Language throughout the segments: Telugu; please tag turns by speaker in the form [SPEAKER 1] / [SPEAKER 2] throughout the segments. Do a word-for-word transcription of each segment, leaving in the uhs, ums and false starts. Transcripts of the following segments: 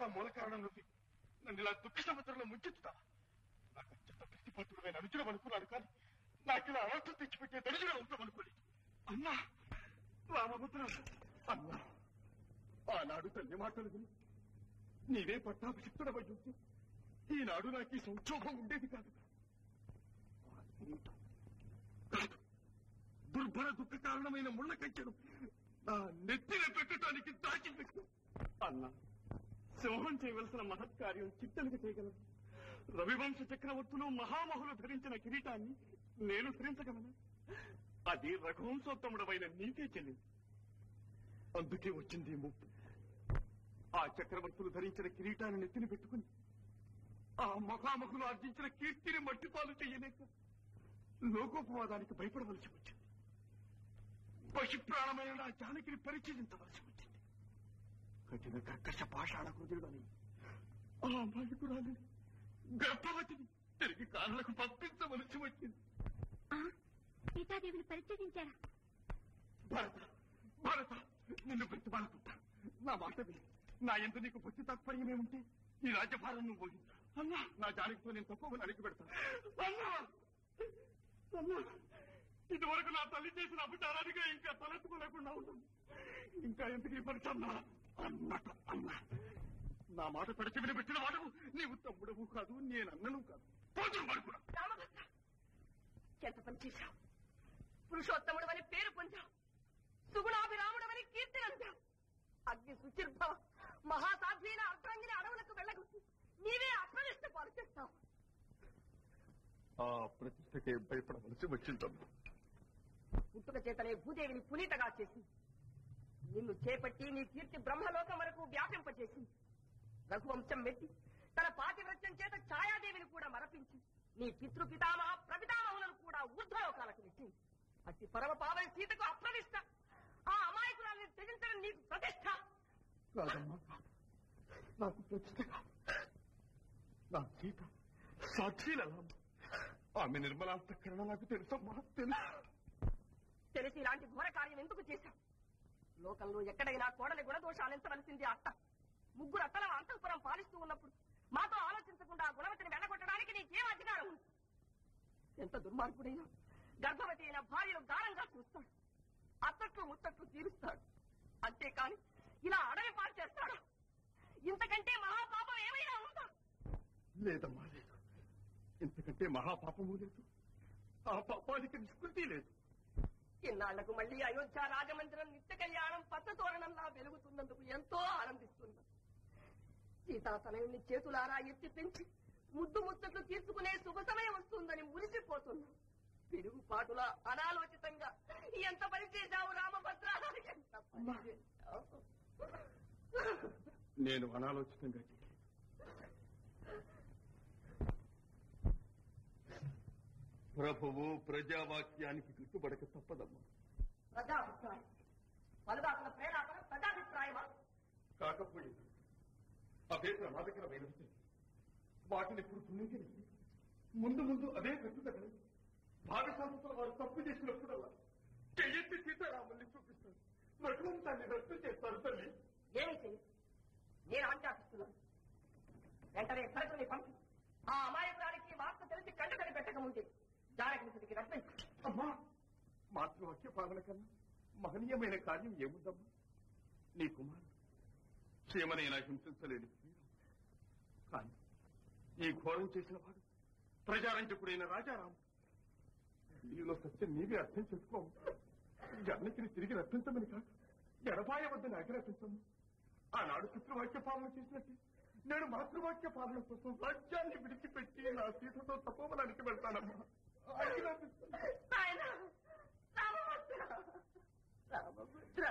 [SPEAKER 1] అంతా మూల కారణం నుండి నన్ను ఇలా దుఃఖ సముద్రంలో ముంచెత్తుతావా? నాకు అత్యంత ప్రతిపాత్రుడమైన అనుచరం అనుకున్నాను, కానీ నాకు ఇలా అవస్థ తెచ్చిపెట్టే దరిద్రం ఉంటాం అనుకోలేదు. అన్నా రామభద్ర, అన్నా ఆనాడు తల్లి మాటలు విని నీవే పట్టాభిషిక్తుడవై ఉంటే ఈనాడు నాకు ఈ సంక్షోభం ఉండేది కాదు. కాదు, దుర్భర దుఃఖ కారణమైన ముళ్ళ కంచెను నా నెత్తిన పెట్టడానికి దాచిపెట్టు. అన్నా, సింహం చేయవలసిన మహత్కార్యం చిట్టలుగా చేయగలను. రవివంశ చక్రవర్తులు మహామహులు ధరించిన కిరీటాన్ని నేను ధరించగలను. అది రఘువంశోత్తముడమైన నీకే చెల్లింది. అందుకే వచ్చింది ముప్పు. ఆ చక్రవర్తులు ధరించిన కిరీటాన్ని నెత్తిని పెట్టుకుని ఆ మహామహులు ఆర్జించిన కీర్తిని మట్టిపాలు చెయ్యలేక లోకోపవాదానికి భయపడవలసి వచ్చింది. పశు ప్రాణమైన నా జానకిని పరిచయించవలసి వచ్చింది. కఠిన కర్కశ పాషాణ హృదయుడని ఆ అమాయకురాలిని గర్భవతిని తిరిగి కాళ్ళకు పంపించవలసి వచ్చింది.
[SPEAKER 2] సీతాదేవిని పరిచయించారా?
[SPEAKER 1] భరత, భరత, నిన్ను ప్రతిపాలకుంటా. నా మాట విని నా ఎంత నీకు భక్తి తాత్పర్యమే ఉంటే ఈ రాజ్యభారం నువ్వు పోయింది. అన్నా, నా జానకితో నేను తప్పని అడిగి పెడతాను. అన్నా, అన్నా, ఇదివరకు నా తల్లి చేసిన అపచారానిగా ఇంకా తలెత్తుకోలేకుండా ఉన్నాను. ఇంకా ఎందుకు ఈ పరీక్ష అన్నా? అన్నట అన్నా, నా మాట పెడిచి విని పెట్టిన వాడవు. నీవు తమ్ముడవు కాదు, నేను అన్నను కాదు. పోతులు పడుకున్నా.
[SPEAKER 3] ఎంత పని చేశావు? పురుషోత్తముడు అని పేరు పొందావు, సుగుణాభిరాముడవని కీర్తి అంటావు. అగ్ని సుచిర్భవ మహాసాధ్వైన అర్ధాంగిని అడవులకు వెళ్ళగొట్టి నీవే అప్రతిష్ట పాలు చేస్తావు.
[SPEAKER 1] ఆ ప్రతిష్టకే భయపడవలసి వచ్చిందమ్మా.
[SPEAKER 3] పుట్టుక చేతనే భూదేవిని పునీతగా చేసింది. నిన్ను చేపట్టి నీ కీర్తి బ్రహ్మలోకం వరకు వ్యాపింపచేసింది. రఘువంశం మెట్టి తన పాతివ్రత్యం చేత ఛాయాదేవిని కూడా మరపించి నీ పితృపితామహ ప్రపితామహులను కూడా ఊర్ధ్వలోకాలకు నెట్టింది. అతి పరమ పావని సీతకు అప్రతిష్ట, ఆ అమాయకురాన్ని తెగించడం నీకు ప్రతిష్ట
[SPEAKER 1] కాదమ్మా. నాకు ప్రతిష్ట కాదు. నా సీత సాక్షిలమ్మ. ఆమె నిర్మలాంతఃకరణ నాకు తెలుసమ్మా, తెలుసు.
[SPEAKER 3] తెలిసి ఇలాంటి ఘోర కార్యం ఎందుకు చేశావు? లోకంలో ఎక్కడైనా కోడలి గుణదోషాలు ఎంచవలసింది అత్త. ముగ్గురు అత్తల అంతఃపురం పాలిస్తూ ఉన్నప్పుడు మాతో ఆలోచించకుండా గుణవతిని వెళ్ళగొట్టడానికి నీకేం అధికారం ఉంది? ఎంత దుర్మార్గుడైనా గర్భవతి అయిన భార్యను గారంగా చూస్తాడు, అత్తట్లు ముత్తట్లు తీరుస్తాడు. అంతేకాని ఇలా అడవి పాలు చేస్తాడు. ఇంతకంటే మహాపాపం ఏమైనా ఉందా?
[SPEAKER 1] లేదమ్మా, లేదు. ఇంతకంటే మహాపాపము లేదు. ఆ పాపానికి నిష్కృతి లేదు.
[SPEAKER 3] ఇన్నాళ్లకు మళ్లీ అయోధ్య రాజమందిరం నిత్య కళ్యాణం పచ్చతోరణంలా వెలుగుతున్నందుకు ఎంతో ఆనందిస్తున్నాం. సీతాతనయుని చేతులారా ఎత్తి పెంచి ముద్దు ముచ్చట్లు తీర్చుకునే శుభ సమయం వస్తుందని మురిసిపోతున్నాం. పిడుగుపాటులా అనాలోచితంగా ఎంత పని చేశావు రామభద్ర? ఎంత పని చేశావు?
[SPEAKER 1] నేను అనాలోచితంగా చేయలేదు. ప్రభువు ప్రజావాక్యానికి కట్టుబడక తప్పదమ్మా.
[SPEAKER 3] ప్రజాభిప్రాయం పలుదాకుల ప్రేరాపణ ప్రజాభిప్రాయమా?
[SPEAKER 1] కాకపోయింది. అదే ప్రమాదకరమైనది. వాటిని ఇప్పుడు తుణికింది. ముందు ముందు అదే కట్టుదల. భావి సంస్థల వారు తప్పు చేసినప్పుడల్లా చెయ్యెత్తి సీతారాముల్ని చూపిస్తారు. రఘువంశాన్ని రద్దు చేస్తారు. తల్లి
[SPEAKER 3] ఏమి చెయ్యి, నేను ఆజ్ఞాపిస్తున్నాను. వెంటనే భరతుని పంపి ఆ అమాయకురానికి వార్త తెలిసి కంట కని పెట్టకముందే జానకి స్థితికి రప్పించు.
[SPEAKER 1] అమ్మా, మాతృవాక్య పాలన కన్నా మహనీయమైన కార్యం ఏముందమ్మా? నీ కుమారుడు క్షేమనైనా హింసించలేని కానీ ఈ ఘోరం చేసిన వాడు ప్రజారంజకుడైన రాజారాము. నీలో సత్యం నీవే అర్థం చేసుకోవు. జానకిని తిరిగి రప్పించమని కాదు, ఎడబాయ వద్ద నాకు రప్పించము. ఆనాడు పితృవాక్య పాలన చేసినట్టు నేను మాతృవాక్య పాలన కోసం రాజ్యాన్ని విడిచిపెట్టి నా సీతతో తపోవనానికి వెళ్తానమ్మా.
[SPEAKER 3] రామభద్ర,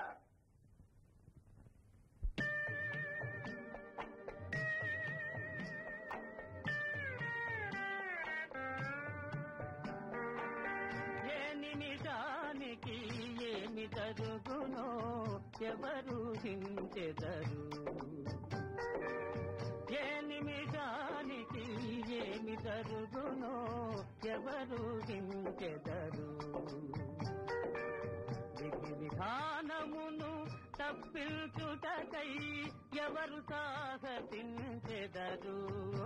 [SPEAKER 4] ఏ నిమిషానికి ఏమి జరుగునో ఎవరు హించెదరు, ఏ నిమిషానికి ఏమి జరుగునో ఎవరు హించెదరు. విధి విధానమును తప్ప తప్పించుటకై ఎవరు సాహసించెదరు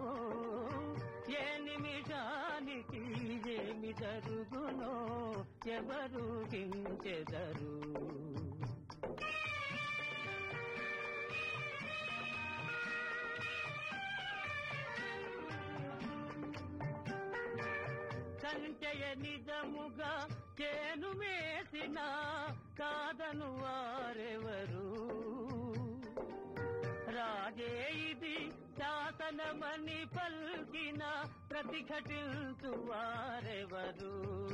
[SPEAKER 4] ఏ నిమిషానికి ఏమి జరుగునో ఎవరు హించెదరు కంచెయ నిజముగా చేను మేసిన కాదను వారెవరు రాజే ఇది శాసనమని పల్కిన ప్రతిఘటించు వారెవరు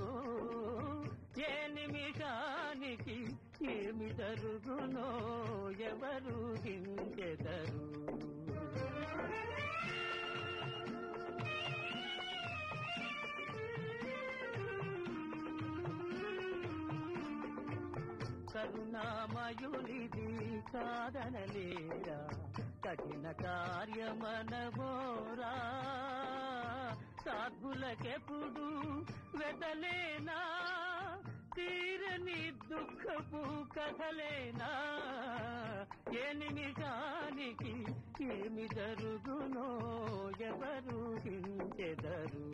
[SPEAKER 4] ఏ నిమిషానికి ఏమి జరుగునో ఎవరు హించెదరు కరుణామయునిది కాదనలేరా కఠిన కార్యమనబోరా సాధులకెప్పుడు వెదలేనా తీరని దుఃఖపు కథలేనా ఏ నిమిషానికి ఏమి జరుగునో ఎవరు హించెదరు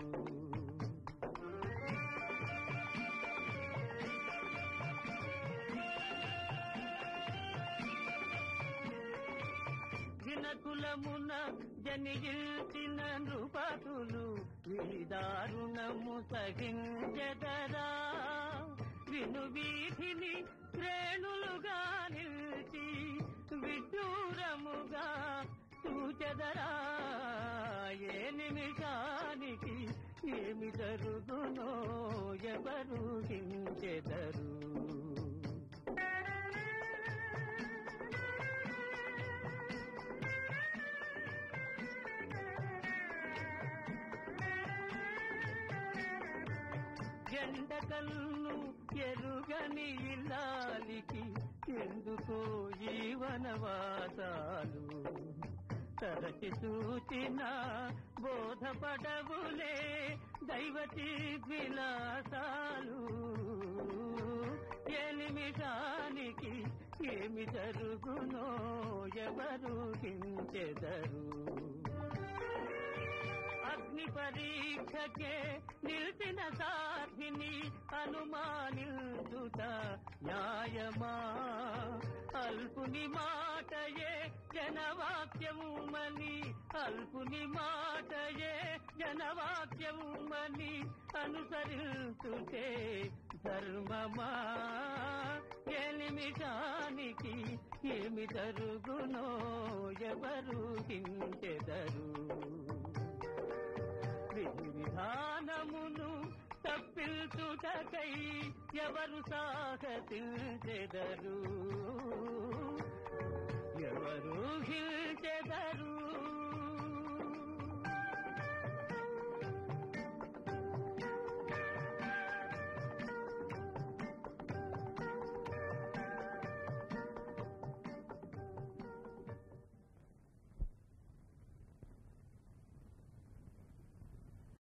[SPEAKER 4] దినకులమున జనిగిల్చిన నృపతులు విదారుణము సహించెదరా విను వీధిని శ్రేణులుగా నిలిచి విడ్డూరముగా చూచెదరా ఏ నిమిషానికి ఏమి జరుగునో ఎవరు హించెదరు ఎండకల్ను ఎరుగని ఇల్లాలికి ఎందుకో ఈ వనవాసాలు తరచి చూచిన బోధపడవులే దైవతి విలాసాలు ఏ నిమిషానికి ఏమి జరుగునో ఎవరు హించెదరు అగ్ని పరీక్షకే నిలిచిన సాధిని అనుమానించుట న్యాయమా అల్పుని మాటయే జనవాక్యముమని అల్పుని మాటయే జనవాక్యముమని అనుసరించుటే ధర్మమా ఏ నిమిషానికి ఏమి జరుగునో ఎవరు హించెదరు విధి విధానమును తప్పించుటకై ఎవరు సాహసించెదరు